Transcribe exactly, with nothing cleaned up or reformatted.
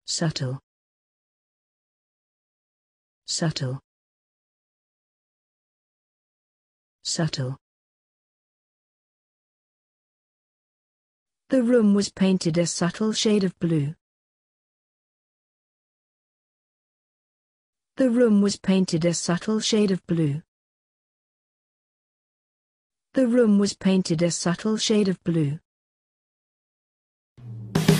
Subtle. Subtle. Subtle. The room was painted a subtle shade of blue. The room was painted a subtle shade of blue. The room was painted a subtle shade of blue.